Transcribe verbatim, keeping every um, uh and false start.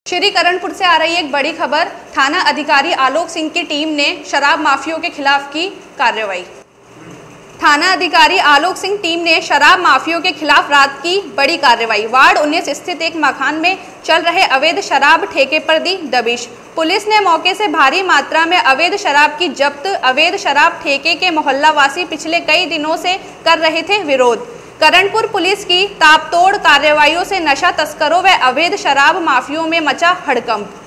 श्री करणपुर से आ रही एक बड़ी खबर। थाना अधिकारी आलोक सिंह की टीम ने शराब माफियों के खिलाफ की कार्रवाई। थाना अधिकारी आलोक सिंह टीम ने शराब माफियों के खिलाफ रात की बड़ी कार्रवाई। वार्ड उन्नीस स्थित एक मकान में चल रहे अवैध शराब ठेके पर दी दबिश। पुलिस ने मौके से भारी मात्रा में अवैध शराब की जब्त। अवैध शराब ठेके के मोहल्ला वासी पिछले कई दिनों से कर रहे थे विरोध। करणपुर पुलिस की ताबतोड़ कार्रवाइयों से नशा तस्करों व अवैध शराब माफियों में मचा हड़कंप।